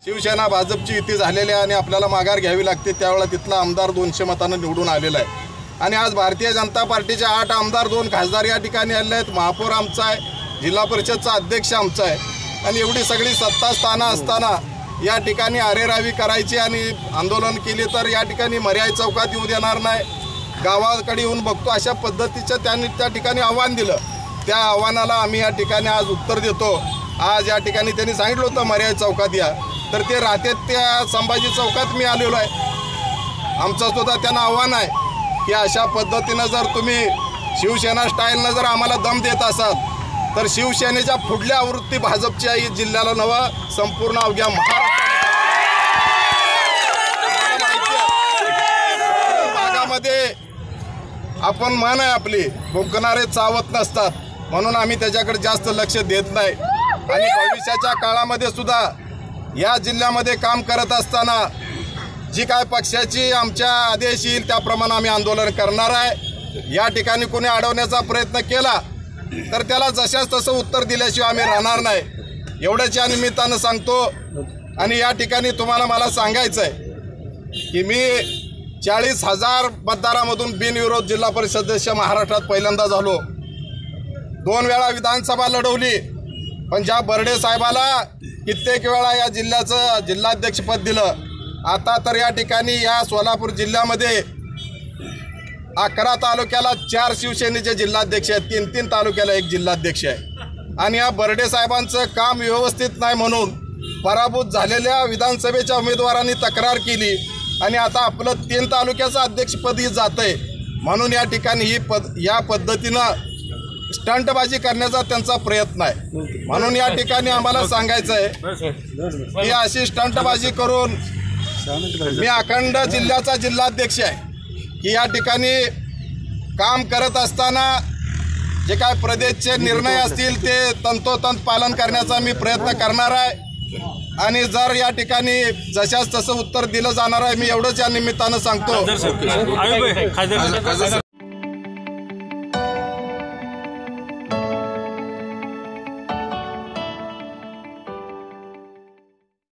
शिवसेना भाजपची युती झालेली आहे आणि आपल्याला माघार घ्यावी लागते। त्यावेळेला तिथला आमदार 200 मतांनी निवडून आलेला आहे आणि आज भारतीय जनता पार्टीचे 8 आमदार 2 खासदार या ठिकाणी आले आहेत। महापौर आमचा आहे, जिल्हा परिषदचा अध्यक्ष आमचा आहे आणि एवढी सगळी सत्ता स्थानं असताना या ठिकाणी अरेरावी करायची आणि आंदोलन केले तर या ठिकाणी मर्यादा चौकात येऊ देणार नाही, गावाकडे येऊन बघतो अशा पद्धतीचं त्यांनी त्या ठिकाणी आव्हान दिलं। त्या आव्हानाला आम्ही या ठिकाणी आज उत्तर देतो। आज या ठिकाणी त्यांनी सांगितलं होतं मर्यादा चौकात या, तर ते राहतात त्या संभाजी चौकात मी आलेलो आहे। आमचं सुद्धा त्यांना आव्हान आहे की अशा पद्धतीनं जर तुम्ही शिवसेना स्टाईलनं जर आम्हाला दम देत असाल तर शिवसेनेच्या पुढल्या आवृत्ती भाजपची आहे जिल्ह्याला नवा संपूर्ण अवघ्या भागामध्ये आपण मान आहे आपली भुंकणारे चावत नसतात म्हणून आम्ही त्याच्याकडे जास्त लक्ष देत नाही आणि भविष्याच्या काळामध्ये सुद्धा या जिल्ह्यामध्ये काम करत असताना जी काय पक्षाची आमच्या आदेश येईल त्याप्रमाणे आम्ही आंदोलन करणार आहे। या ठिकाणी कोणी अडवण्याचा प्रयत्न केला तर त्याला जशाच तसं उत्तर दिल्याशिवाय आम्ही राहणार नाही एवढ्याच या निमित्तानं सांगतो। आणि या ठिकाणी तुम्हाला मला सांगायचं आहे की मी 40,000 मतदारामधून बिनविरोध जिल्हा परिषद सदस्य महाराष्ट्रात पहिल्यांदा झालो। 2 वेळा विधानसभा लढवली पण ज्या बर्डे साहेबाला कित्येक वेळा या जिल्ह्याचं जिल्हाध्यक्षपद दिलं। आता तर या ठिकाणी या सोलापूर जिल्ह्यामध्ये 11 तालुक्याला 4 शिवसेनेचे जिल्हाध्यक्ष आहेत, 3 तालुक्याला 1 जिल्हाध्यक्ष आहे आणि या बर्डे साहेबांचं काम व्यवस्थित नाही म्हणून पराभूत झालेल्या विधानसभेच्या उमेदवारांनी तक्रार केली आणि आता आपलं 3 तालुक्याचं अध्यक्षपदही जात आहे। म्हणून या ठिकाणी या पद्धतीनं स्टंटबाजी करण्याचा त्यांचा प्रयत्न आहे। म्हणून या ठिकाणी आम्हाला सांगायचं आहे की अशी स्टंटबाजी करून मी अखंड जिल्ह्याचा जिल्हाध्यक्ष आहे की या ठिकाणी काम करत असताना जे काय प्रदेशचे निर्णय असतील ते तंतोतंत पालन करण्याचा मी प्रयत्न करणार आहे आणि जर या ठिकाणी जशाच तसं उत्तर दिलं जाणार आहे मी एवढंच या निमित्तानं सांगतो।